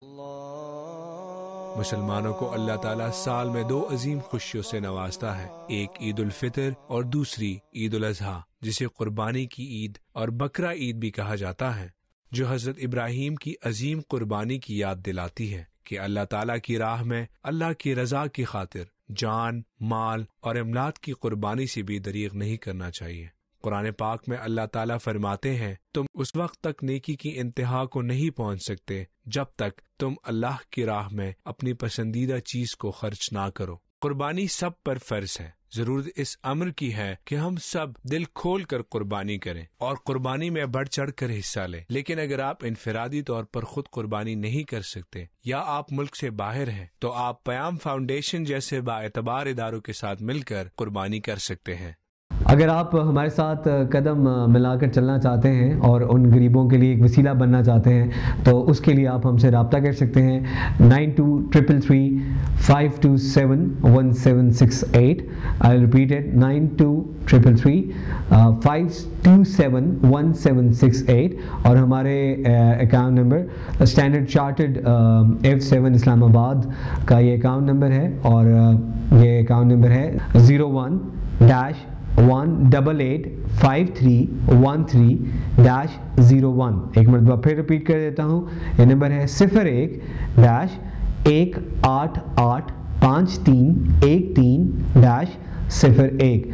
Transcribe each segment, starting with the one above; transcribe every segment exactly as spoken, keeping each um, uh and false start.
مسلمانوں کو اللہ تعالیٰ سال میں دو عظیم خوشیوں سے نوازتا ہے، ایک عید الفطر اور دوسری عید الاضحیٰ، جسے قربانی کی عید اور بقرہ عید بھی کہا جاتا ہے، جو حضرت ابراہیم کی عظیم قربانی کی یاد دلاتی ہے کہ اللہ تعالیٰ کی راہ میں اللہ کی رضا کی خاطر جان، مال اور املاک کی قربانی سے بھی دریغ نہیں کرنا چاہیے۔ قرآن پاک میں اللہ تعالیٰ فرماتے ہیں، تم اس وقت تک نیکی کی انتہا کو نہیں پہنچ سکتے جب تک تم اللہ کی راہ میں اپنی پسندیدہ چیز کو خرچ نہ کرو۔ قربانی سب پر فرض ہے۔ ضرورت اس امر کی ہے کہ ہم سب دل کھول کر قربانی کریں اور قربانی میں بڑھ چڑھ کر حصہ لیں، لیکن اگر آپ انفرادی طور پر خود قربانی نہیں کر سکتے یا آپ ملک سے باہر ہیں تو آپ پیام فاؤنڈیشن جیسے باعتبار اداروں کے ساتھ مل کر قربانی کر سکتے ہیں۔ اگر آپ ہمارے ساتھ قدم ملا کر چلنا چاہتے ہیں اور ان غریبوں کے لیے ایک وسیلہ بننا چاہتے ہیں تو اس کے لیے آپ ہم سے رابطہ کر سکتے ہیں nine two three three five two seven one seven six eight. I repeat it, nine two three three five two seven one seven six eight, اور ہمارے account number Standard Chartered F seven Islamabad کا یہ account number ہے، اور یہ account number ہے zero one dash one double eight five three one three dash zero one. ایک مرتبہ پھر رپیٹ کر دیتا ہوں، یہ نمبر ہے صفر ایک ڈیش ایک آٹھ آٹھ پانچ تین ایک تین ڈیش صفر ایک۔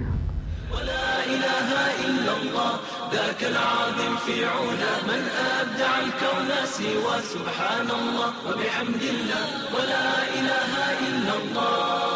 ذاك العظيم في علا من أبدع الكون سوى سبحان الله وبحمد الله ولا إله إلا الله